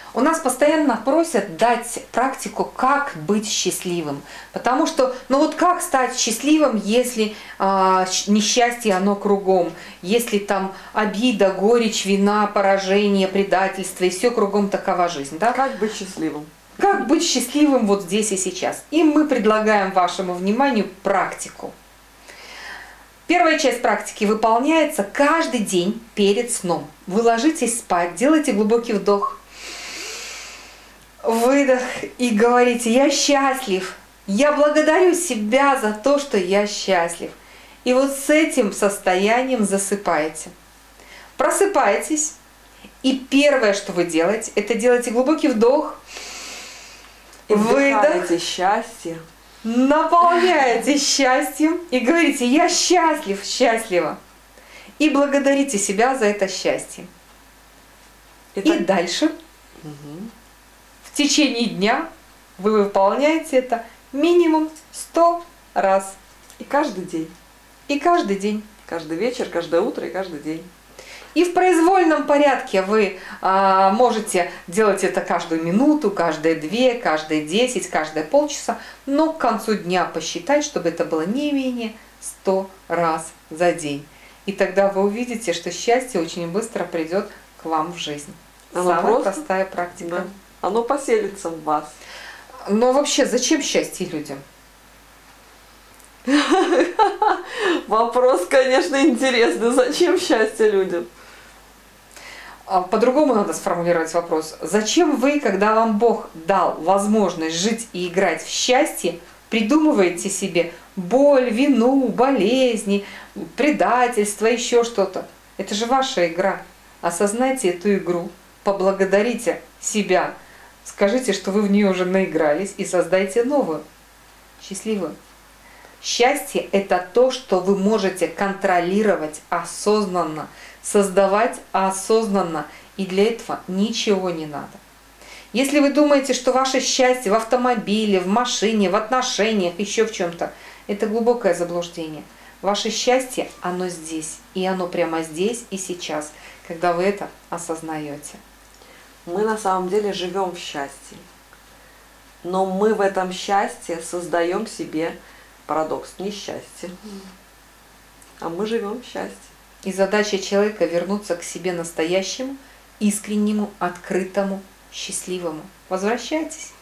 У нас постоянно просят дать практику, как быть счастливым. Потому что, ну вот как стать счастливым, если несчастье, оно кругом, если там обида, горечь, вина, поражение, предательство, и все кругом такова жизнь. Да? Как быть счастливым? Как быть счастливым вот здесь и сейчас. И мы предлагаем вашему вниманию практику. Первая часть практики выполняется каждый день перед сном. Вы ложитесь спать, делаете глубокий вдох, выдох и говорите: я счастлив, я благодарю себя за то, что я счастлив. И вот с этим состоянием засыпаете. Просыпаетесь, и первое, что вы делаете, это делаете глубокий вдох, И выдох, вдыхаете счастье. наполняете счастьем и говорите: я счастлив, счастлива. И благодарите себя за это счастье. И дальше в течение дня вы выполняете это минимум 100 раз. И каждый день. И каждый день. Каждый вечер, каждое утро и каждый день. И в произвольном порядке вы можете делать это каждую минуту, каждые 2, каждые 10, каждые полчаса, но к концу дня посчитать, чтобы это было не менее 100 раз за день. И тогда вы увидите, что счастье очень быстро придет к вам в жизнь. Самая простая практика. Да. Оно поселится в вас. Но вообще, зачем счастье людям? Вопрос, конечно, интересный. Зачем счастье людям? По-другому надо сформулировать вопрос. Зачем вы, когда вам Бог дал возможность жить и играть в счастье, придумываете себе боль, вину, болезни, предательство, еще что-то? Это же ваша игра. Осознайте эту игру, поблагодарите себя, скажите, что вы в нее уже наигрались, и создайте новую, счастливую. Счастье – это то, что вы можете контролировать осознанно, создавать осознанно, и для этого ничего не надо. Если вы думаете, что ваше счастье в автомобиле, в машине, в отношениях, еще в чем-то, это глубокое заблуждение. Ваше счастье, оно здесь, и оно прямо здесь и сейчас, когда вы это осознаете. Мы на самом деле живем в счастье, но мы в этом счастье создаем себе парадокс несчастья. А мы живем в счастье. И задача человека вернуться к себе настоящему, искреннему, открытому, счастливому. Возвращайтесь.